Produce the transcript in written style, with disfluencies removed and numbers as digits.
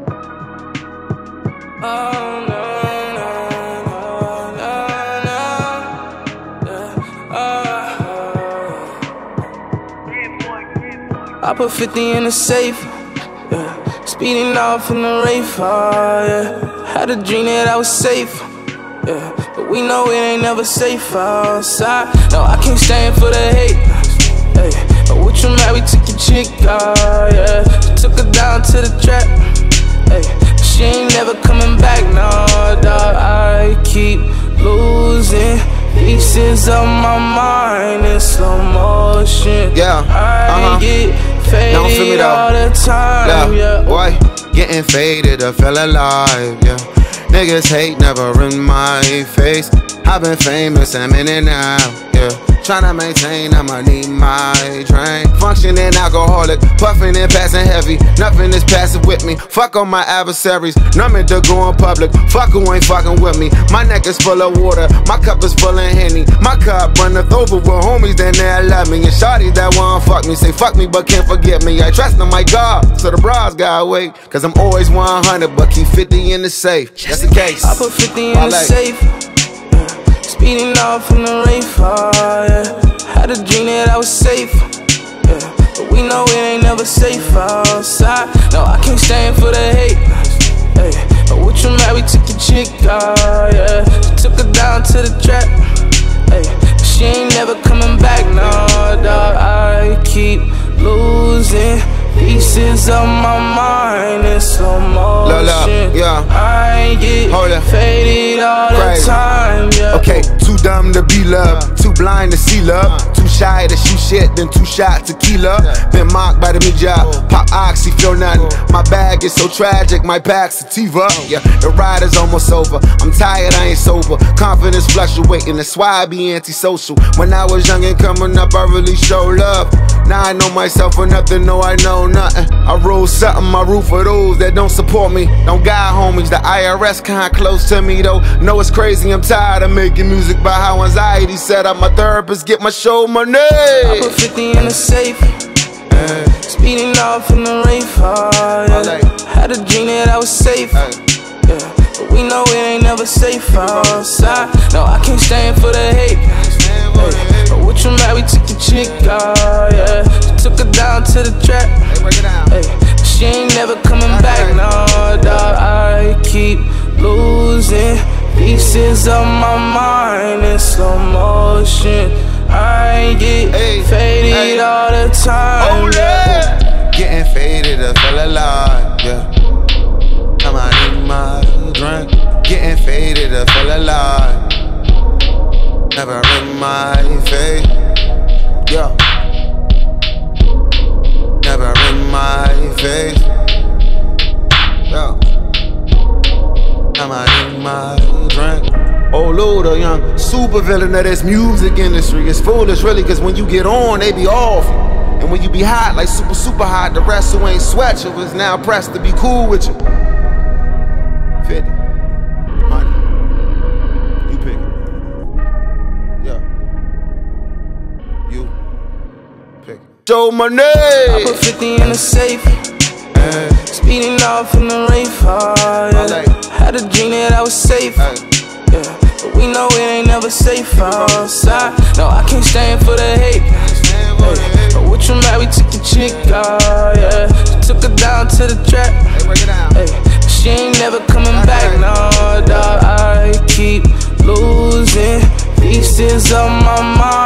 I put 50 in the safe, yeah. Speeding off in the Wraith, yeah. Had a dream that I was safe, yeah. But we know it ain't never safe outside. No, I can't stand for the hate, hey. But what you mad, we took your chick, yeah. Took her down to the trap, hey. She ain't never coming back, no, dog. I keep losing pieces of my mind in slow motion. Yeah, I get faded all the time, yeah. Boy, getting faded, I feel alive, yeah. Niggas hate never in my face. I've been famous, I'm in and out, yeah. Tryna maintain, I'ma need my train. Functioning alcoholic, puffing and passing heavy. Nothing is passive with me. Fuck on my adversaries, numbing to go in public. Fuck who ain't fucking with me. My neck is full of water, my cup is full of Henny. My cup runneth over with homies that they love me. And shawty that wanna fuck me, say fuck me but can't forget me. I trust in my God, so the bras gotta wait. Cause I'm always 100 but keep 50 in the safe, just in case. I put 50 in the safe, speeding off in the Wraith, yeah. Had a dream that I was safe, yeah. But we know it ain't never safe outside. No, I can't stand for the hate, hey. But what you mad, we took your chick, yeah. Took her down to the trap, hey. She ain't never coming back, no, dog. I keep losing pieces of my mind in slow motion. Yeah. I get faded all the time, yeah. Okay, too dumb to be loved, too blind to see love, too shy to shoot shit, then 2 shots tequila. Been mocked by the media, pop oxy, feel nothing. My bag is so tragic, my back's sativa. Yeah, the ride is almost over. I'm tired, I ain't sober. Confidence fluctuating, that's why I be antisocial. When I was young and coming up, I really showed love. Now I know myself enough to know I know nothing. I roll something, I root for those that don't support me. Don't got homies, the IRS kinda close to me though. Know it's crazy, I'm tired of making music about how anxiety set up my therapist, get my show money. I put 50 in the safe, speeding off in the Wraith, yeah. Had a dream that I was safe, yeah. But we know it ain't never safe outside. No, I can't stand for the hate, hey. But what you mad, we took your chick, yeah. Took her down to the trap, hey. She ain't never coming back, no, dog. I keep losing pieces of my mind in slow motion. I get faded all the time, yeah. Getting faded, I feel alive, yeah. Come on, need my drink. Getting faded, I feel alive. Never in my face, yeah. Never in my face, yeah. Come on, need my drink. Oh Lord, a young super villain of this music industry. It's foolish really, cause when you get on, they be off. And when you be hot, like super hot, the rest who ain't sweat you is now pressed to be cool with you. 50, 100, you pick it. Yeah, you pick it. Show money. I put 50 in the safe, speeding off in the Wraith, yeah. Had a dream that I was safe, yeah. But we know it ain't never safe outside. No, I can't stand for the hate, hey. But what you mad, we took your chick, yeah. Took her down to the trap, hey. She ain't never coming back, no, dog. I keep losing pieces of my mind.